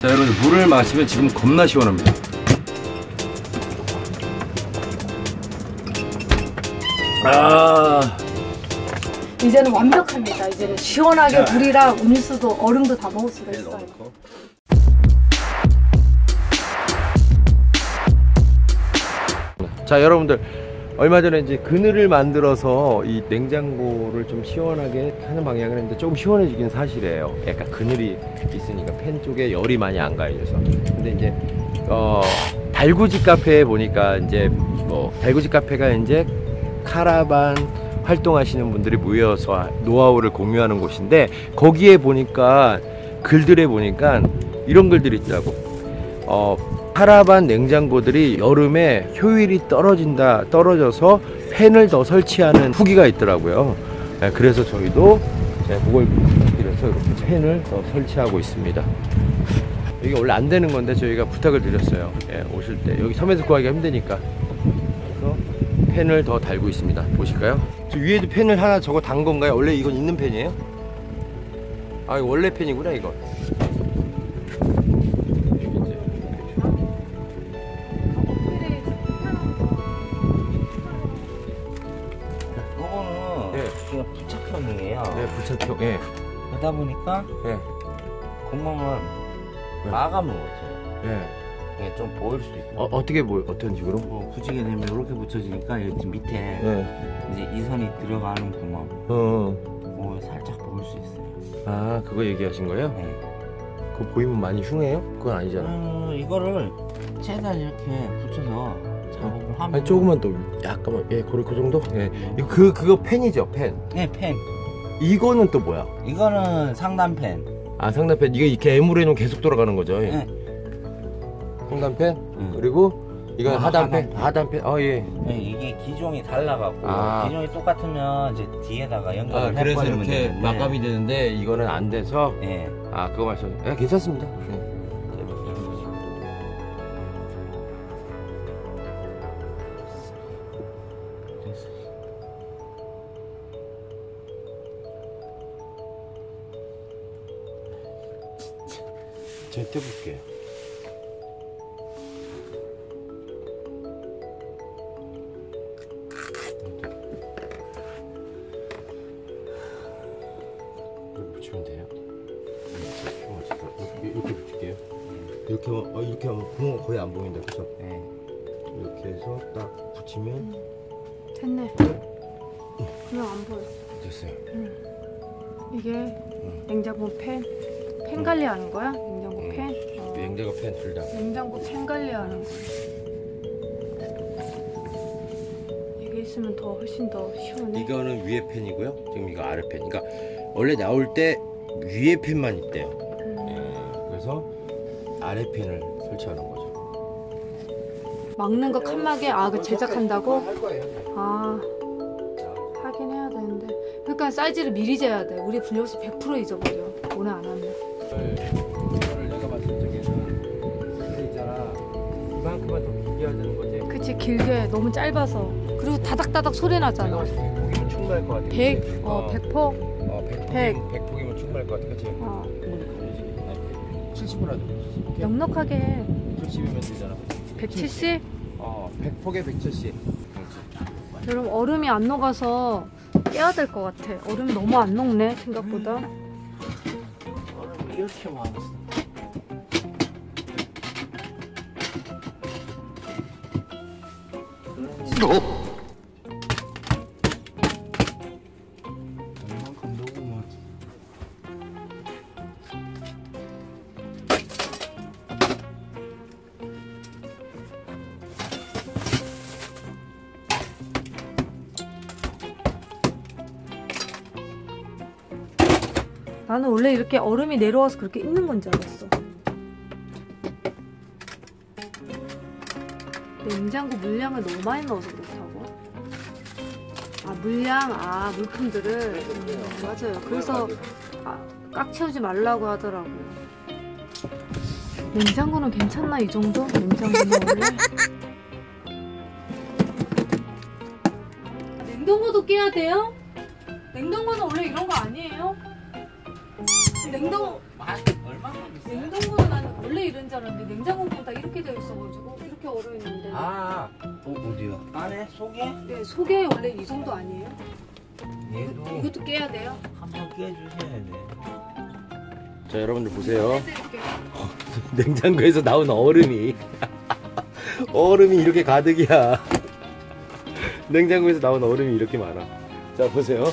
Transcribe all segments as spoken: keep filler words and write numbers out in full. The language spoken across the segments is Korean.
자, 여러분 물을 마시면 지금 겁나 시원합니다. 아, 이제는 완벽합니다. 이제는 시원하게 자, 물이랑 음료수도 얼음도 다 먹을 수가 있어요. 자, 여러분들 얼마 전에 이제 그늘을 만들어서 이 냉장고를 좀 시원하게 하는 방향을 했는데 조금 시원해지긴 사실이에요. 약간 그늘이 있으니까 팬 쪽에 열이 많이 안 가해져서. 근데 이제 어 달구지 카페에 보니까 이제 뭐 달구지 카페가 이제 카라반 활동하시는 분들이 모여서 노하우를 공유하는 곳인데, 거기에 보니까 글들에 보니까 이런 글들이 있더라고. 어 카라반 냉장고들이 여름에 효율이 떨어진다 떨어져서 팬을 더 설치하는 후기가 있더라고요. 네, 그래서 저희도 그걸 부탁드려서 이렇게 팬을 더 설치하고 있습니다. 이게 원래 안 되는 건데 저희가 부탁을 드렸어요. 예, 오실 때 여기 섬에서 구하기가 힘드니까. 그래서 팬을 더 달고 있습니다. 보실까요? 저 위에도 팬을 하나 저거 단 건가요? 원래 이건 있는 팬이에요? 아, 이거 원래 팬이구나 이거. 그냥 부착형이에요. 네, 부착형. 예. 그러다 보니까 예. 구멍을 네. 마감을 못해요. 예. 이게 좀 보일 수 있고. 어, 어떻게 뭐 어떤 식으로? 뭐 붙이게 되면 이렇게 붙여지니까 여기 밑에 예. 이제 이 선이 들어가는 구멍. 어. 뭐 살짝 보일 수 있어요. 아, 그거 얘기하신 거예요? 네. 그거 보이면 많이 흉해요? 그건 아니잖아. 음, 이거를 최대한 이렇게 붙여서 작업을 하면. 아니, 조금만 더 약간만. 예, 그, 그 정도? 예. 이거 그 그거 펜이죠, 펜. 네, 펜. 이거는 또 뭐야? 이거는 상단펜. 아, 상단펜. 이거 이렇게 애물에 놓으면 계속 돌아가는 거죠. 예. 네. 상단펜. 응. 그리고 이건 어, 하단펜. 하단펜. 하단펜. 아, 예. 네, 이게 기종이 달라갖고 아. 기종이 똑같으면 이제 뒤에다가 연결을 아, 그래서 해버리면 이렇게 되는데. 마감이 되는데 이거는 안 돼서. 네. 아, 그거 말씀. 예, 괜찮습니다. 예. 제가 떼볼게요. 이렇게 붙이면 돼요. 이렇게, 이렇게 붙일게요. 이렇게 하면, 어, 이렇게 하면 구멍 거의 안 보인다, 그죠? 네. 이렇게 해서 딱 붙이면 됐네. 그냥 안 보여. 됐어요. 응. 이게 응. 냉장고 팬? 팬 관리하는 거야? 냉장고 응. 팬? 어. 냉장고 팬 둘 다. 냉장고 팬 관리하는 거야. 이게 있으면 더 훨씬 더 시원해. 이거는 위에 팬이고요. 지금 이거 아래 팬. 그러니까 원래 나올 때 위에 팬만 있대요. 음. 예, 그래서 아래 팬을 설치하는 거죠. 막는 거 칸막이 아 그 제작한다고? 할 거예요. 아 하긴 해야 되는데. 그러니까 사이즈를 미리 재야 돼. 우리 분리업체 백 퍼센트 잊어버려. 오늘 안 하면. 이거를 내가 봤을 적에는 근데 있잖아, 이만큼만 더 길게 해야 되는 거지. 그치, 길게 너무 짧아서. 그리고 다닥다닥 소리 내가 나잖아. 봤을 때 백 폭이면 충분할 것 같아. 백, 어, 백 폭? 어, 백 폭이면, 백 폭이면 충분할 것 같아. 그치? 어. 칠십으로 하자. 넉넉하게 해. 칠십이면 되잖아. 백칠십? 어, 백 폭에 백칠십. 여러분, 얼음이 안 녹아서 깨야 될 것 같아. 얼음이 너무 안 녹네, 생각보다. 얼음이 이렇게 많았어. 어? 얼만큼 녹으면 나는 원래 이렇게 얼음이 내려와서 그렇게 있는 건지 알았어. 냉장고 물량을 너무 많이 넣어서 그렇다고? 아, 물량, 아, 물품들을. 음, 맞아요. 그래서 아, 꽉 채우지 말라고 하더라고요. 냉장고는 괜찮나, 이 정도? 냉장고는 원래? 냉동고도 깨야 돼요? 냉동고는 원래 이런 거 아니에요? 냉동, 얼마큼 있어요? 냉동고는 나는 원래 줄 알았는데 냉장고보다 이렇게 되어 있어가지고 이렇게 얼어 있는데. 아, 어, 어디야? 안에 속에? 네, 속에 원래 이 정도 아니에요? 얘도 이것도 깨야 돼요? 한번 깨주셔야 돼. 자, 여러분들 보세요. 해드릴게요. 냉장고에서 나온 얼음이 얼음이 이렇게 가득이야. 냉장고에서 나온 얼음이 이렇게 많아. 자, 보세요.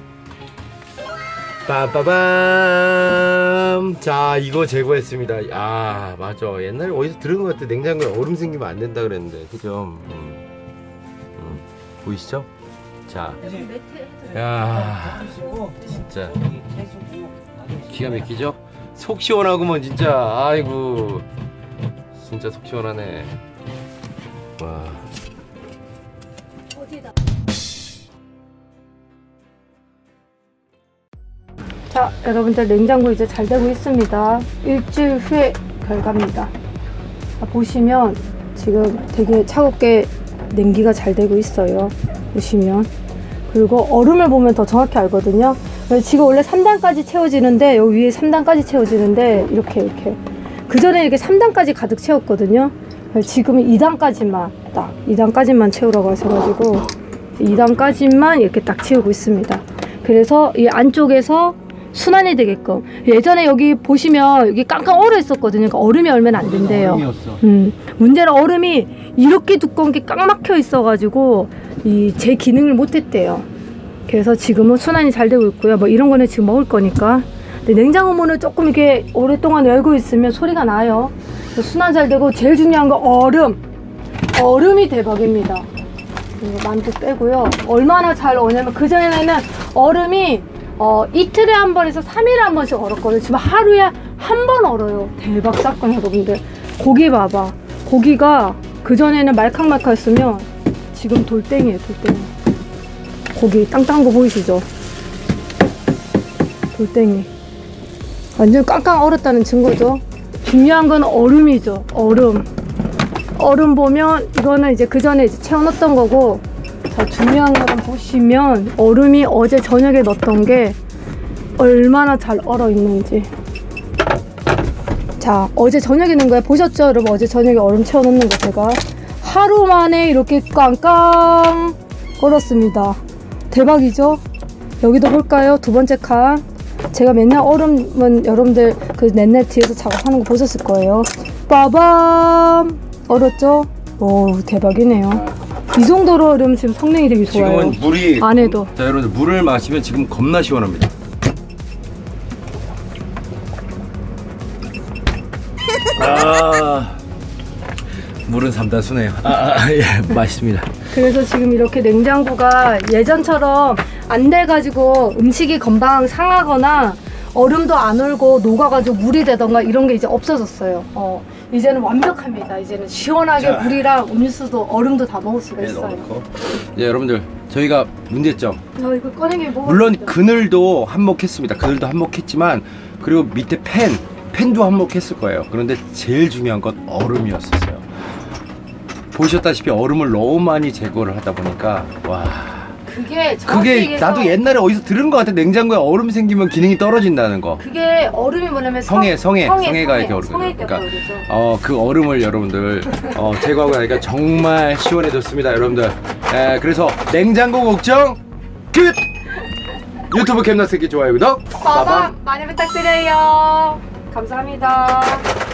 빠빠밤. 자, 이거 제거했습니다. 아, 맞아. 옛날에 어디서 들은 것 같아. 냉장고에 얼음 생기면 안 된다 그랬는데, 그죠? 음. 음. 보이시죠? 자, 매트 해드릴게요. 야, 덮으시고 진짜 여기 계속 기가 막히죠? 속 시원하구먼 진짜. 아이고, 진짜 속 시원하네. 와. 어디다? 자, 여러분들 냉장고 이제 잘 되고 있습니다. 일주일 후의 결과입니다. 자, 보시면 지금 되게 차갑게 냉기가 잘 되고 있어요. 보시면. 그리고 얼음을 보면 더 정확히 알거든요. 지금 원래 삼 단까지 채워지는데 여기 위에 삼 단까지 채워지는데 이렇게 이렇게 그 전에 이렇게 삼 단까지 가득 채웠거든요. 지금은 이 단까지만 딱 이 단까지만 채우라고 하셔가지고 이 단까지만 이렇게 딱 채우고 있습니다. 그래서 이 안쪽에서 순환이 되게끔. 예전에 여기 보시면 여기 깡깡 얼어 있었거든요. 그러니까 얼음이 얼면 안 된대요. 얼음이었어. 음, 문제는 얼음이 이렇게 두꺼운 게 꽉 막혀 있어가지고 이 제 기능을 못했대요. 그래서 지금은 순환이 잘 되고 있고요. 뭐 이런 거는 지금 먹을 거니까. 근데 냉장고 문을 조금 이렇게 오랫동안 열고 있으면 소리가 나요. 순환 잘 되고 제일 중요한 건 얼음. 얼음이 대박입니다. 이거 만두 빼고요. 얼마나 잘 얼냐면 그전에는 얼음이 어, 이틀에 한 번에서 삼 일에 한 번씩 얼었거든요. 지금 하루에 한 번 얼어요. 대박 사건 여러분들. 고기 봐봐. 고기가 그전에는 말캉말캉했으면 지금 돌덩이에요. 돌덩이. 고기 땅땅한 거 보이시죠? 돌덩이. 완전 깡깡 얼었다는 증거죠. 중요한 건 얼음이죠. 얼음. 얼음 보면 이거는 이제 그 전에 이제 채워놨던 거고, 자, 중요한 거는 보시면 얼음이 어제 저녁에 넣었던 게 얼마나 잘 얼어 있는지. 자, 어제 저녁에 넣은 거예요. 보셨죠? 여러분, 어제 저녁에 얼음 채워놓는 거 제가 하루 만에 이렇게 깡깡 얼었습니다. 대박이죠? 여기도 볼까요? 두 번째 칸. 제가 맨날 얼음은 여러분들 그 맨날 뒤에서 작업하는 거 보셨을 거예요. 빠밤! 얼었죠? 오, 대박이네요. 이 정도로 얼음 지금 성능이 되게 좋아요. 지금은 물이 안에도. 자, 여러분들 물을 마시면 지금 겁나 시원합니다. 아, 물은 삼다수네요. 아, 아, 예, 맛있습니다. 그래서 지금 이렇게 냉장고가 예전처럼 안 돼가지고 음식이 금방 상하거나 얼음도 안 얼고 녹아가지고 물이 되던가 이런 게 이제 없어졌어요. 어, 이제는 완벽합니다. 이제는 시원하게 자. 물이랑 음료수도 얼음도 다 먹을 수가 있어요. 넣고. 네, 여러분들 저희가 문제점. 어, 이거 꺼내기 뭐? 물론 그늘도 한몫했습니다. 그늘도 한몫했지만 그리고 밑에 팬, 팬도 한몫했을 거예요. 그런데 제일 중요한 건 얼음이었었어요. 보셨다시피 얼음을 너무 많이 제거를 하다 보니까 와. 그게 그게 얘기해서 나도 옛날에 어디서 들은 것 같아. 냉장고에 얼음 생기면 기능이 떨어진다는 거. 그게 얼음이 뭐냐면 성에 성에 성에, 성에가 성에, 이렇게 얼음. 성에 그러니까 그러죠. 어 그 얼음을 여러분들 어 제거하고 나니까 정말 시원해졌습니다, 여러분들. 에, 그래서 냉장고 걱정 끝. 유튜브 캠나스키 좋아요 구독 빠밤 많이 부탁드려요. 감사합니다.